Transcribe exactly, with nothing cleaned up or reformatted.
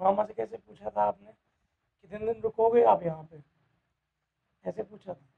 मामा से कैसे पूछा था आपने, कितने दिन रुकोगे आप यहाँ पे, ऐसे पूछा था?